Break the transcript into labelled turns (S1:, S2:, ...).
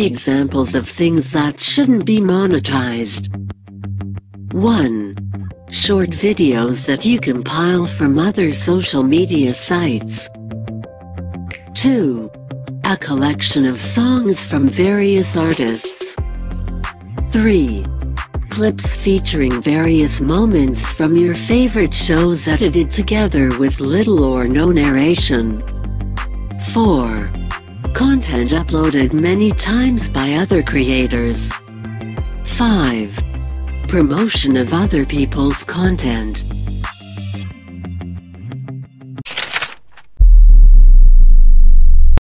S1: Examples of things that shouldn't be monetized. 1. Short videos that you compile from other social media sites. 2. A collection of songs from various artists. 3. Clips featuring various moments from your favorite shows edited together with little or no narration. 4. Content uploaded many times by other creators. 5. Promotion of other people's content.